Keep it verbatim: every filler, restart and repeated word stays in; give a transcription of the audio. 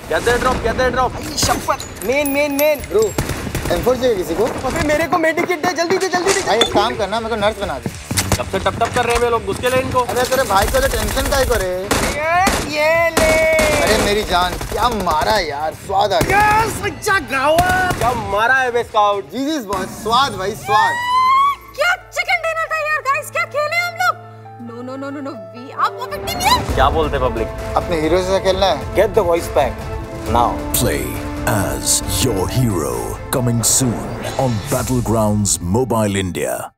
Get the drop, get the drop. शपथ। मेन मेन मेन। ब्रो, एम फोर चाहिए किसी को? अबे मेरे को मेडिकेट दे, जल्दी दे, जल्दी दे। भाई एक काम करना, मेरे को नर्स बना दे। कब से टप टप कर रहे हैं वे लोग, घुस के ले इनको। अरे तेरे भाई को तो टेंशन का ही करे। ये ये ले। अरे मेरी जान, क्या मारा यार, स्वाद आ गया। यस, अच्छा गावा। क्या मारा है बे स्काउट। जी जी बॉस, स्वाद भाई स्वाद। क्या चिकन डिनर था यार गाइस, क्या खेले हम लोग? No no no no no, we are perfect team यार। क्या बोलते पब्लिक? अपने हीरो से खेलना है। Get the voice back now. Play as your hero. Coming soon on Battlegrounds Mobile India.